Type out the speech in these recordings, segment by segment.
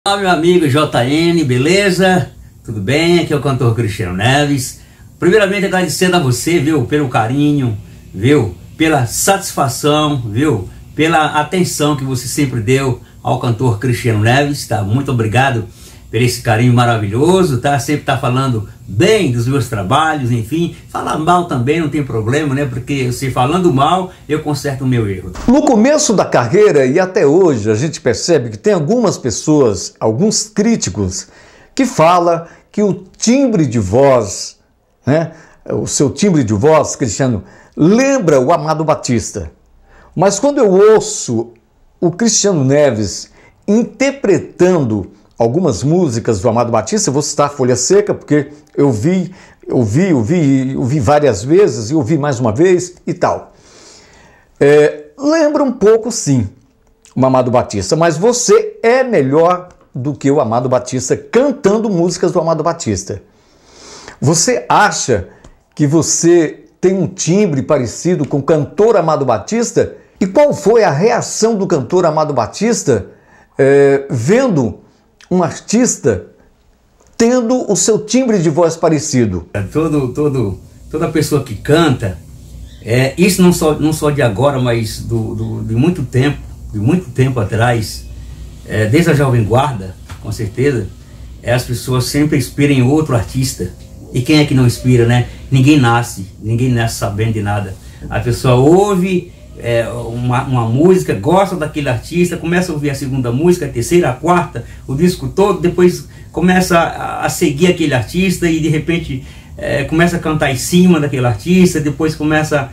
Olá, meu amigo JN, beleza? Tudo bem? Aqui é o cantor Cristiano Neves. Primeiramente agradecendo a você, viu, pelo carinho, viu, pela satisfação, viu, pela atenção que você sempre deu ao cantor Cristiano Neves, tá? Muito obrigado por esse carinho maravilhoso, tá? Sempre tá falando bem dos meus trabalhos, enfim. Falar mal também não tem problema, né? Porque você falando mal, eu conserto o meu erro. No começo da carreira e até hoje, a gente percebe que tem algumas pessoas, alguns críticos, que falam que o timbre de voz, né? O seu timbre de voz, Cristiano, lembra o Amado Batista. Mas quando eu ouço o Cristiano Neves interpretando algumas músicas do Amado Batista, eu vou citar Folha Seca, porque eu vi várias vezes e ouvi mais uma vez e tal. Lembra um pouco, sim, o Amado Batista, mas você é melhor do que o Amado Batista cantando músicas do Amado Batista. Você acha que você tem um timbre parecido com o cantor Amado Batista? E qual foi a reação do cantor Amado Batista vendo um artista tendo o seu timbre de voz parecido? Toda pessoa que canta, isso não só de agora, mas de muito tempo atrás, desde a Jovem Guarda, com certeza, as pessoas sempre inspiram em outro artista. E quem é que não inspira, né? Ninguém nasce sabendo de nada. A pessoa ouve uma música, gosta daquele artista, começa a ouvir a segunda música, a terceira, a quarta, o disco todo, depois começa a seguir aquele artista e de repente começa a cantar em cima daquele artista, depois começa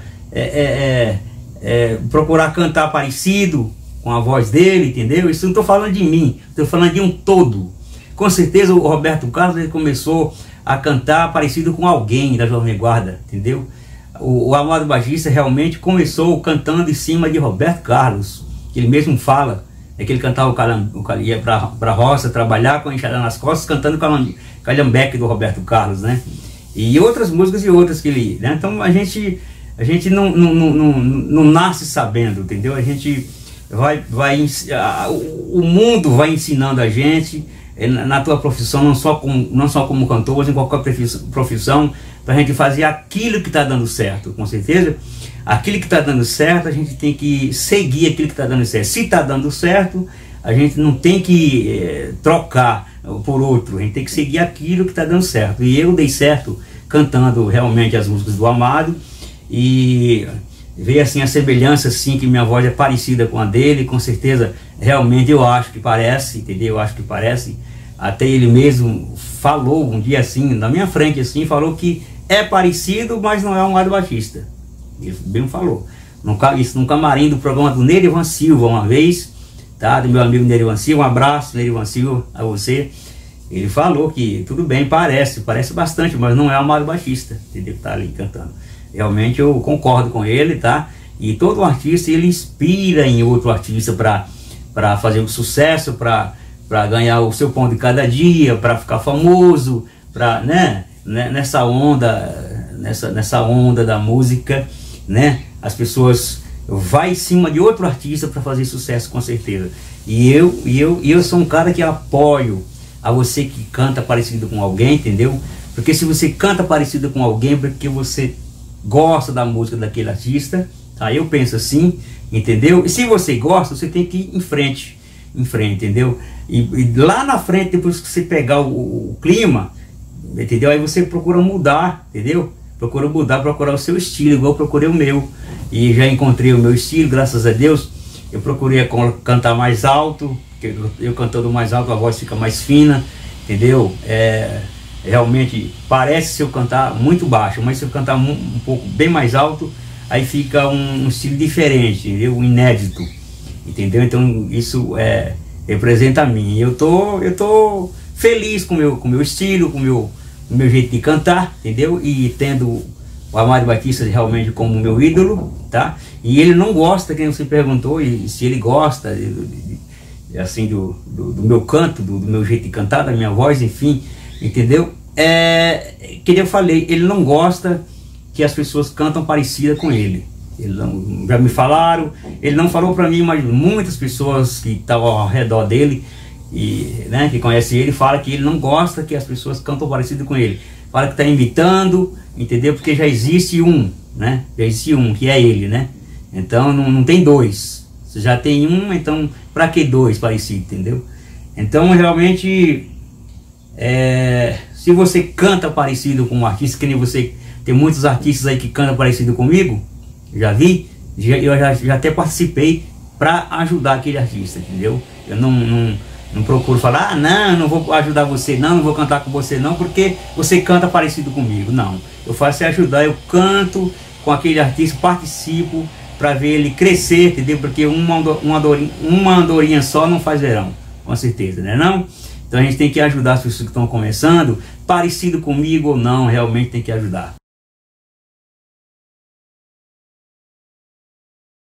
a procurar cantar parecido com a voz dele, entendeu? Isso não estou falando de mim, estou falando de um todo. Com certeza o Roberto Carlos ele começou a cantar parecido com alguém da Jovem Guarda, entendeu? O Amado Batista realmente começou cantando em cima de Roberto Carlos, que ele mesmo fala, que ele cantava ia para a roça trabalhar com a enxada nas costas, cantando o calhambeque do Roberto Carlos, né? E outras músicas e outras que ele, né? Então a gente não nasce sabendo, entendeu? A gente o mundo vai ensinando a gente na tua profissão, não só como cantor, mas em qualquer profissão, para a gente fazer aquilo que está dando certo, com certeza. Aquilo que está dando certo, a gente tem que seguir aquilo que está dando certo. Se está dando certo, a gente não tem que trocar por outro, a gente tem que seguir aquilo que está dando certo. E eu dei certo cantando realmente as músicas do Amado, e veio assim a semelhança, assim, que minha voz é parecida com a dele, com certeza, realmente eu acho que parece, entendeu? Eu acho que parece. Até ele mesmo falou um dia assim, na minha frente assim, falou que é parecido, mas não é o Amado Batista. Ele mesmo falou. Isso no camarim do programa do Nerivan Silva, uma vez, tá? Do meu amigo Nerivan Silva, um abraço, Nerivan Silva, a você. Ele falou que tudo bem, parece bastante, mas não é o Amado Batista, entendeu? Que tá ali cantando. Realmente eu concordo com ele, tá? E todo artista, ele inspira em outro artista para fazer um sucesso, para ganhar o seu pão de cada dia, para ficar famoso, né? Nessa onda da música, né? As pessoas vão em cima de outro artista para fazer sucesso, com certeza. E eu sou um cara que apoio a você que canta parecido com alguém, entendeu? Porque se você canta parecido com alguém, porque você gosta da música daquele artista, tá? Eu penso assim, entendeu? E se você gosta, você tem que ir em frente, entendeu? E lá na frente, depois que você pegar o clima, entendeu? Aí você procura mudar, entendeu? Procurar o seu estilo, igual eu procurei o meu. E já encontrei o meu estilo, graças a Deus. Eu procurei cantar mais alto, porque eu cantando mais alto a voz fica mais fina, entendeu? Realmente parece se eu cantar muito baixo, mas se eu cantar um pouco bem mais alto, aí fica um estilo diferente, entendeu? Um inédito, entendeu? Então isso representa a mim. Eu tô feliz com o meu estilo, com o meu jeito de cantar, entendeu? E tendo o Amado Batista realmente como meu ídolo, tá? E ele não gosta, quem você perguntou, e se ele gosta assim do meu canto, do meu jeito de cantar, da minha voz, enfim, entendeu? Que eu falei, ele não gosta que as pessoas cantam parecida com ele. Já me falaram, ele não falou para mim, mas muitas pessoas que estavam ao redor dele né, que conhece ele, fala que ele não gosta que as pessoas cantam parecido com ele. Fala que está imitando, entendeu? Porque já existe um, né? Já existe um, que é ele, né? Então não tem dois. Você já tem um, então para que dois parecidos, entendeu? Então realmente, se você canta parecido com um artista, que nem você, tem muitos artistas aí que cantam parecido comigo, já vi, eu já até participei para ajudar aquele artista, entendeu? Eu não procuro falar, não vou ajudar você, não vou cantar com você não, porque você canta parecido comigo. Não, eu faço ajudar, eu canto com aquele artista, participo para ver ele crescer, entendeu? Porque uma andorinha só não faz verão, com certeza, né não? Então a gente tem que ajudar as pessoas que estão começando, parecido comigo ou não, realmente tem que ajudar.